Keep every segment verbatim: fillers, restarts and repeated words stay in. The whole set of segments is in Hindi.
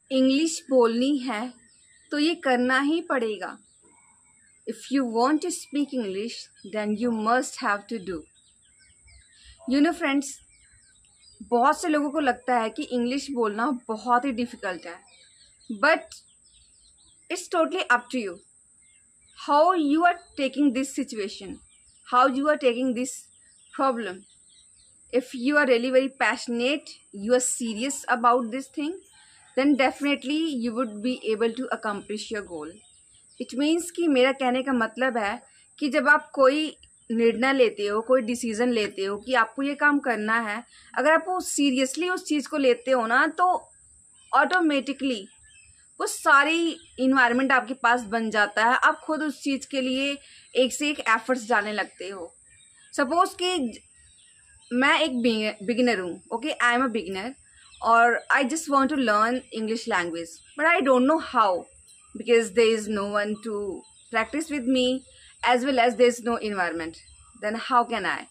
इंग्लिश बोलनी है तो ये करना ही पड़ेगा। If you want to speak English then you must have to do. You know friends, बहुत से लोगों को लगता है कि इंग्लिश बोलना बहुत ही डिफ़िकल्ट है, but it's totally up to you how you are taking this situation, how you are taking this problem. If you are really very passionate, you are serious about this thing, then definitely you would be able to accomplish your goal. It means कि मेरा कहने का मतलब है कि जब आप कोई निर्णय लेते हो, कोई डिसीजन लेते हो कि आपको ये काम करना है, अगर आप वो सीरियसली उस चीज़ को लेते हो ना, तो ऑटोमेटिकली वो सारी इन्वायरमेंट आपके पास बन जाता है। आप खुद उस चीज़ के लिए एक से एक एफर्ट्स डालने लगते हो। सपोज कि मैं एक बिगिनर हूँ, okay, I am a beginner और I just want to learn English language, but I don't know how because there is no one to practise with me as well as there is no environment, then how can I.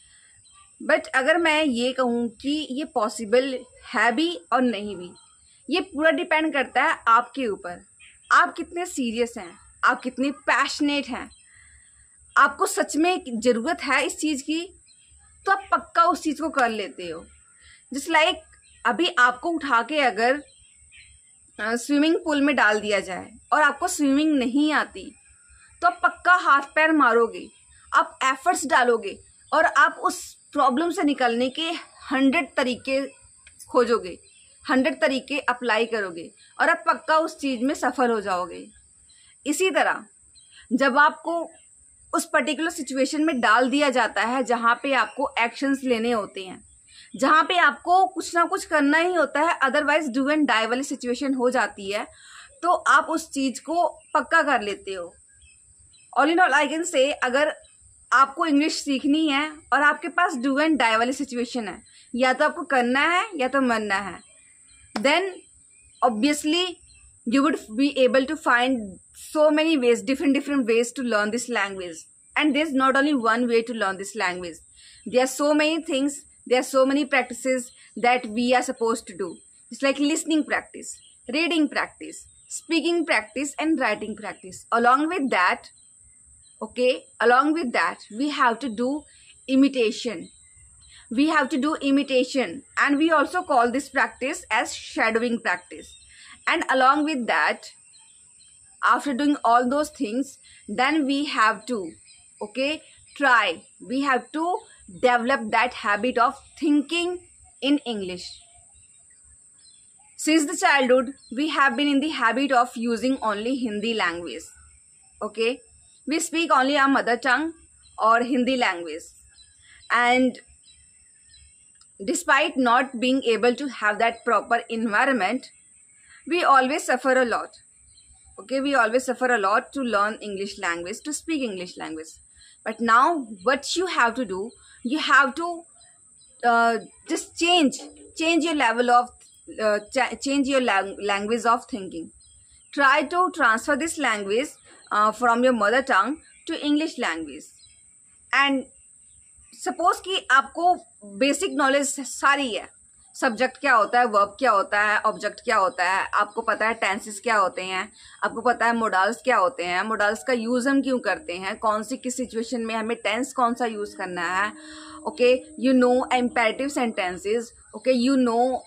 But अगर मैं ये कहूँ कि ये पॉसिबल है भी और नहीं भी, ये पूरा डिपेंड करता है आपके ऊपर। आप कितने सीरियस हैं, आप कितने पैशनेट हैं, आपको सच में ज़रूरत है इस चीज़ की, तो आप पक्का उस चीज़ को कर लेते हो। जस्ट लाइक like, अभी आपको उठा के अगर स्विमिंग पूल में डाल दिया जाए और आपको स्विमिंग नहीं आती, तो आप पक्का हाथ पैर मारोगे, आप एफर्ट्स डालोगे और आप उस प्रॉब्लम से निकलने के हंड्रेड तरीके खोजोगे, हंड्रेड तरीके अप्लाई करोगे और आप पक्का उस चीज़ में सफल हो जाओगे। इसी तरह जब आपको उस पर्टिकुलर सिचुएशन में डाल दिया जाता है जहाँ पे आपको एक्शंस लेने होते हैं, जहाँ पे आपको कुछ ना कुछ करना ही होता है, अदरवाइज डू एंड डाई वाली सिचुएशन हो जाती है, तो आप उस चीज़ को पक्का कर लेते हो। All in all I can say, अगर आपको इंग्लिश सीखनी है और आपके पास डू एंड डाई वाली सिचुएशन है, या तो आपको करना है या तो मरना है, then obviously you would be able to find so many ways, different different ways to learn this language. And there's not only one way to learn this language. There are so many things, there are so many practices that we are supposed to do. It's like listening practice, reading practice, speaking practice and writing practice. Along with that, okay, along with that we have to do imitation. We have to do imitation, and we also call this practice as shadowing practice. And along with that, after doing all those things, then we have to, okay, try, we have to develop that habit of thinking in English. Since the childhood, we have been in the habit of using only Hindi language, okay. We speak only our mother tongue or Hindi language, and despite not being able to have that proper environment, we always suffer a lot, okay, we always suffer a lot to learn English language, to speak English language. But now what you have to do, you have to uh, just change change your level of uh, ch change your lang language of thinking. Try to transfer this language uh, from your mother tongue to English language. And suppose कि आपको बेसिक नॉलेज सारी है, सब्जेक्ट क्या होता है, वर्ब क्या होता है, ऑब्जेक्ट क्या होता है, आपको पता है टेंसेस क्या होते हैं, आपको पता है मोडाल्स क्या होते हैं, मोडाल्स का यूज हम क्यों करते हैं, कौन सी किस सिचुएशन में हमें टेंस कौन सा यूज करना है, okay, you know imperative sentences, okay, you know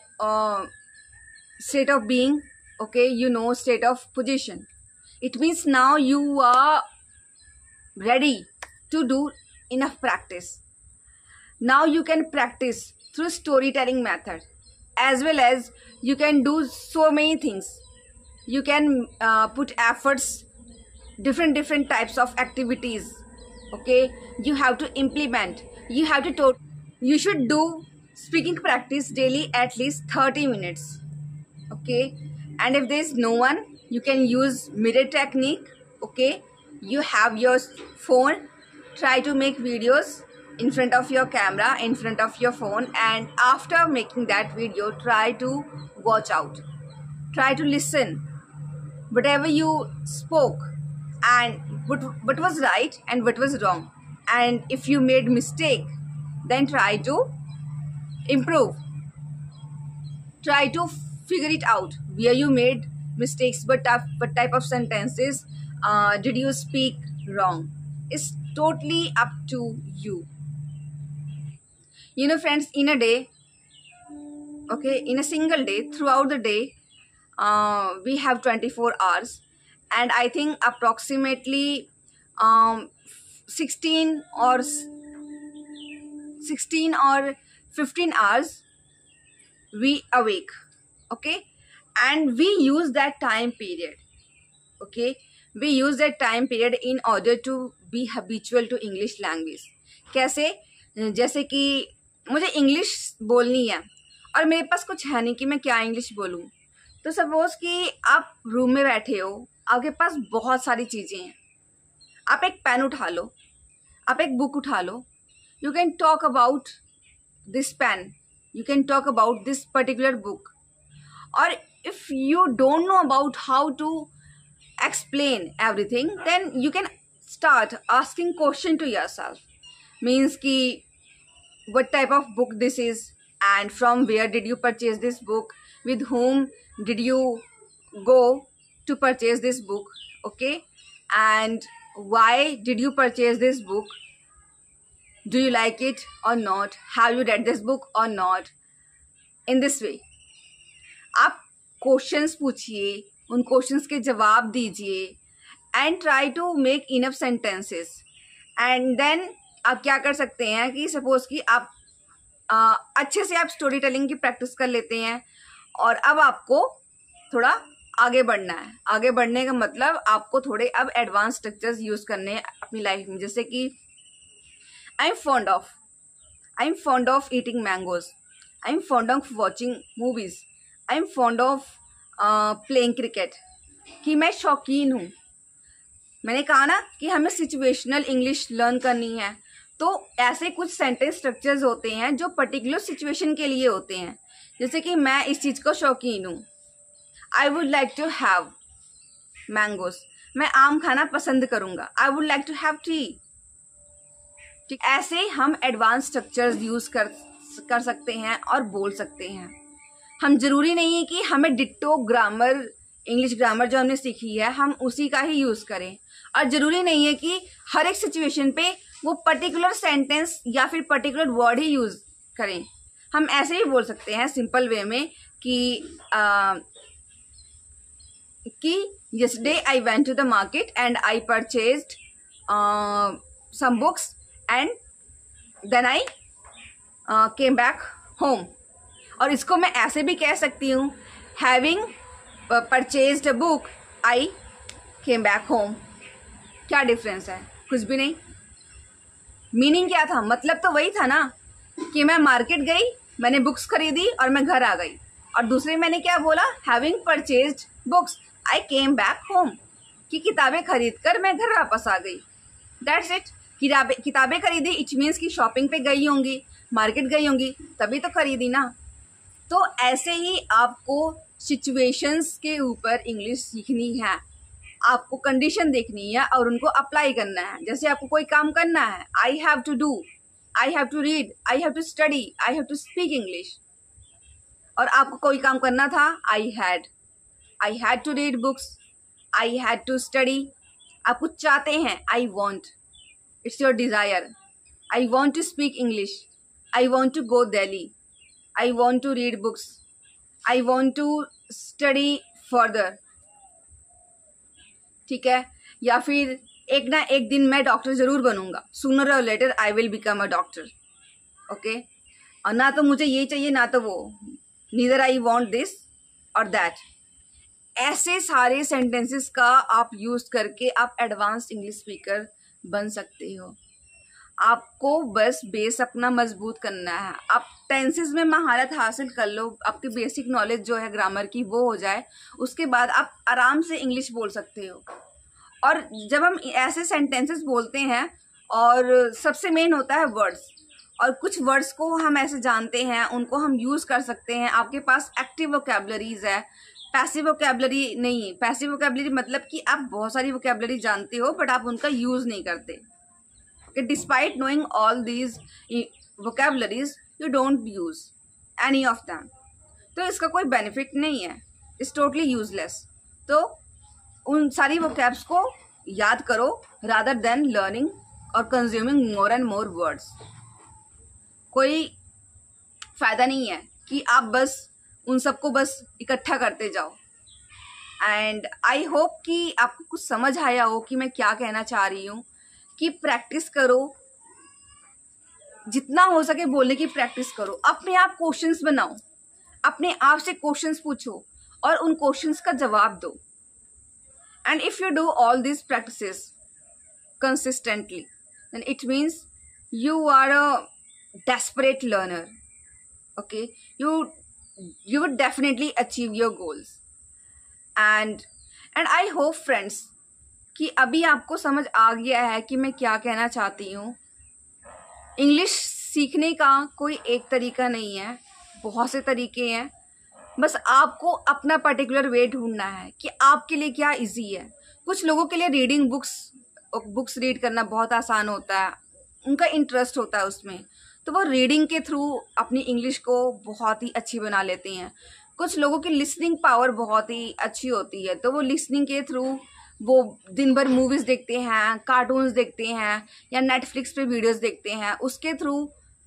state of being, okay, you know state of position. It means now you are ready to do enough practice. Now you can practice through storytelling method, as well as you can do so many things. You can uh, put efforts, different different types of activities, okay. You have to implement, you have to to you should do speaking practice daily at least thirty minutes, okay. And if there is no one, you can use mirror technique, okay. You have your phone, try to make videos in front of your camera, in front of your phone, and after making that video, try to watch out, try to listen whatever you spoke, and what, what was right and what was wrong, and if you made mistake, then try to improve, try to figure it out where you made mistakes, what type, what type of sentences uh, did you speak wrong. It's totally up to you. You know friends, in a day, okay, in a single day, throughout the day, uh, we have twenty-four hours, and I think approximately um, sixteen or sixteen or fifteen hours we awake, okay, and we use that time period, okay, we use that time period in order to be habitual to English language. कैसे? जैसे कि मुझे इंग्लिश बोलनी है और मेरे पास कुछ है नहीं कि मैं क्या इंग्लिश बोलूं, तो सपोज कि आप रूम में बैठे हो, आपके पास बहुत सारी चीज़ें हैं, आप एक पेन उठा लो, आप एक बुक उठा लो, you can talk about this pen, you can talk about this particular book. Or if you don't know about how to explain everything, then you can start asking question to yourself. Means ki what type of book this is, and from where did you purchase this book, with whom did you go to purchase this book, okay, and why did you purchase this book, do you like it or not, have you read this book or not. In this way आप क्वेश्चंस पूछिए, उन क्वेश्चंस के जवाब दीजिए, and try to make enough sentences. And then आप क्या कर सकते हैं कि सपोज कि आप आ, अच्छे से आप स्टोरी टेलिंग की प्रैक्टिस कर लेते हैं, और अब आपको थोड़ा आगे बढ़ना है. आगे बढ़ने का मतलब आपको थोड़े अब एडवांस स्ट्रक्चर्स यूज करने हैं अपनी लाइफ में. जैसे कि I am fond of I am fond of eating mangoes, I am fond of watching movies, I am fond of playing cricket. कि मैं शौकीन हूँ. मैंने कहा ना कि हमें सिचुएशनल इंग्लिश लर्न करनी है, तो ऐसे कुछ सेंटेंस स्ट्रक्चर्स होते हैं जो पर्टिकुलर सिचुएशन के लिए होते हैं. जैसे कि मैं इस चीज़ को शौकीन हूँ, I would like to have mangoes, मैं आम खाना पसंद करूँगा, I would like to have tea. ठीक, ऐसे हम एडवांस स्ट्रक्चर्स यूज कर कर सकते हैं और बोल सकते हैं. हम जरूरी नहीं है कि हमें डिट्टो ग्रामर, इंग्लिश ग्रामर जो हमने सीखी है, हम उसी का ही यूज करें, और जरूरी नहीं है कि हर एक सिचुएशन पे वो पर्टिकुलर सेंटेंस या फिर पर्टिकुलर वर्ड ही यूज करें. हम ऐसे ही बोल सकते हैं सिंपल वे में कि आ, कि yesterday I went to the market and I purchased uh, some books and then I uh, came back home. और इसको मैं ऐसे भी कह सकती हूँ, having purchased a book I came back home. क्या डिफरेंस है? कुछ भी नहीं. मीनिंग क्या था? मतलब तो वही था ना कि मैं मार्केट गई, मैंने बुक्स खरीदी और मैं घर आ गई. और दूसरे मैंने क्या बोला? Having purchased books I came back home, कि किताबें खरीद कर मैं घर वापस आ गई. That's it. किताबें किताबें खरीदी, इट मीन्स कि शॉपिंग पे गई होंगी, मार्केट गई होंगी, तभी तो खरीदी ना. तो ऐसे ही आपको सिचुएशंस के ऊपर इंग्लिश सीखनी है, आपको कंडीशन देखनी है और उनको अप्लाई करना है. जैसे आपको कोई काम करना है, I have to do, I have to read, I have to study, I have to speak English. और आपको कोई काम करना था, I had, I had to read books, I had to study. आप कुछ चाहते हैं, I want, it's your desire, I want to speak English, I want to go Delhi, I want to read books, I want to study further. ठीक है. या फिर एक ना एक दिन मैं डॉक्टर जरूर बनूंगा, sooner or later I will become a doctor. Okay. और ना तो मुझे ये चाहिए ना तो वो, neither I want this or that. ऐसे सारे सेंटेंसेस का आप यूज करके आप एडवांस इंग्लिश स्पीकर बन सकते हो. आपको बस बेस अपना मजबूत करना है. आप टेंसेस में महारत हासिल कर लो, आपकी बेसिक नॉलेज जो है ग्रामर की वो हो जाए, उसके बाद आप आराम से इंग्लिश बोल सकते हो. और जब हम ऐसे सेंटेंसेस बोलते हैं, और सबसे मेन होता है वर्ड्स, और कुछ वर्ड्स को हम ऐसे जानते हैं, उनको हम यूज कर सकते हैं. आपके पास एक्टिव वोकैबुलरीज है, पैसिव वोकैबुलरी नहीं. पैसिव वोकैबुलरी मतलब कि आप बहुत सारी वोकैबुलरी जानते हो बट आप उनका यूज नहीं करते. Despite knowing all these vocabularies, you don't use any of them. तो इसका कोई बेनिफिट नहीं है, इट्स टोटली यूजलेस। तो उन सारी वोकैब्स को याद करो रादर देन लर्निंग और consuming more and more words. कोई फायदा नहीं है कि आप बस उन सबको बस इकट्ठा करते जाओ। एंड आई होप कि आपको कुछ समझ आया हो कि मैं क्या कहना चाह रही हूँ, कि प्रैक्टिस करो, जितना हो सके बोलने की प्रैक्टिस करो, अपने आप क्वेश्चंस बनाओ, अपने आप से क्वेश्चंस पूछो और उन क्वेश्चंस का जवाब दो। And if you do all this practices consistently, then it means you are a desperate learner. Okay, you you would definitely achieve your goals. and and I hope friends कि अभी आपको समझ आ गया है कि मैं क्या कहना चाहती हूँ। इंग्लिश सीखने का कोई एक तरीका नहीं है, बहुत से तरीके हैं, बस आपको अपना पर्टिकुलर वे ढूंढना है कि आपके लिए क्या इजी है। कुछ लोगों के लिए रीडिंग बुक्स बुक्स रीड करना बहुत आसान होता है, उनका इंटरेस्ट होता है उसमें, तो वो रीडिंग के थ्रू अपनी इंग्लिश को बहुत ही अच्छी बना लेते हैं। कुछ लोगों की लिसनिंग पावर बहुत ही अच्छी होती है, तो वो लिसनिंग के थ्रू वो दिन भर मूवीज़ देखते हैं, कार्टून्स देखते हैं या नेटफ्लिक्स पे वीडियोस देखते हैं, उसके थ्रू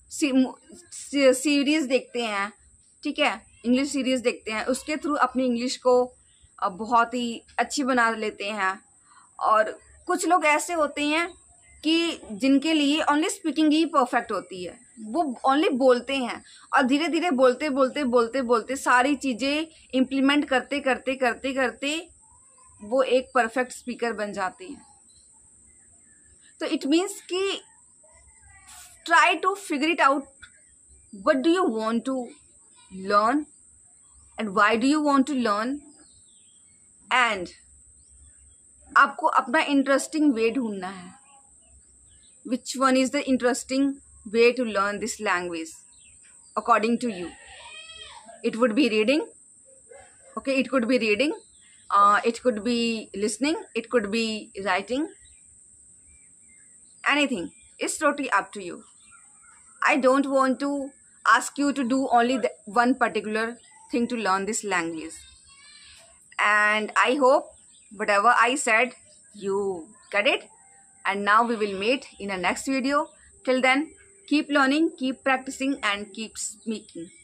सीरीज़ देखते हैं, ठीक है, इंग्लिश सीरीज़ देखते हैं, उसके थ्रू अपनी इंग्लिश को बहुत ही अच्छी बना लेते हैं। और कुछ लोग ऐसे होते हैं कि जिनके लिए ओनली स्पीकिंग ही परफेक्ट होती है, वो ओनली बोलते हैं और धीरे धीरे बोलते बोलते बोलते बोलते सारी चीज़ें इम्प्लीमेंट करते करते करते करते वो एक परफेक्ट स्पीकर बन जाते हैं। तो इट मीन्स कि try to figure it out, what do you want to learn and why do you want to learn, and आपको अपना इंटरेस्टिंग वे ढूंढना है। Which one is the interesting way to learn this language according to you? It would be reading, okay, it could be reading, uh, it could be listening, it could be writing, anything. It's totally up to you. I don't want to ask you to do only the one particular thing to learn this language. And I hope whatever I said you get it. And now we will meet in a next video. Till then, keep learning, keep practicing, and keep speaking.